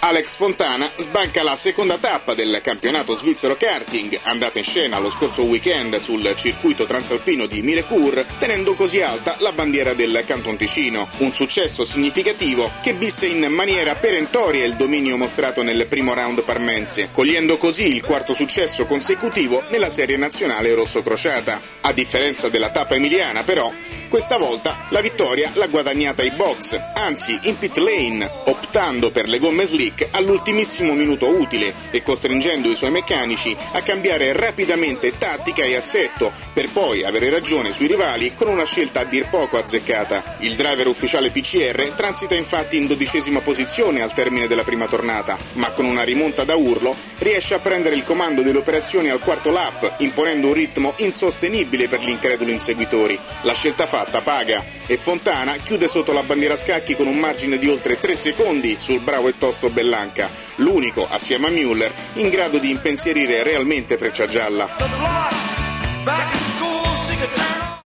Alex Fontana sbanca la seconda tappa del campionato svizzero karting, andata in scena lo scorso weekend sul circuito transalpino di Mirecourt, tenendo così alta la bandiera del Canton Ticino. Un successo significativo che visse in maniera perentoria il dominio mostrato nel primo round parmense, cogliendo così il quarto successo consecutivo nella serie nazionale rosso-crociata. A differenza della tappa emiliana, però, questa volta la vittoria l'ha guadagnata ai box, anzi in pit lane, optando per le gomme slick all'ultimissimo minuto utile e costringendo i suoi meccanici a cambiare rapidamente tattica e assetto per poi avere ragione sui rivali con una scelta a dir poco azzeccata. Il driver ufficiale PCR transita infatti in 12ª posizione al termine della prima tornata, ma con una rimonta da urlo riesce a prendere il comando delle operazioni al quarto lap, imponendo un ritmo insostenibile per gli increduli inseguitori. La scelta fatta paga e Fontana chiude sotto la bandiera a scacchi con un margine di oltre 3 secondi sul bravo e tosto Bellanca, l'unico, assieme a Müller, in grado di impensierire realmente Frecciagialla.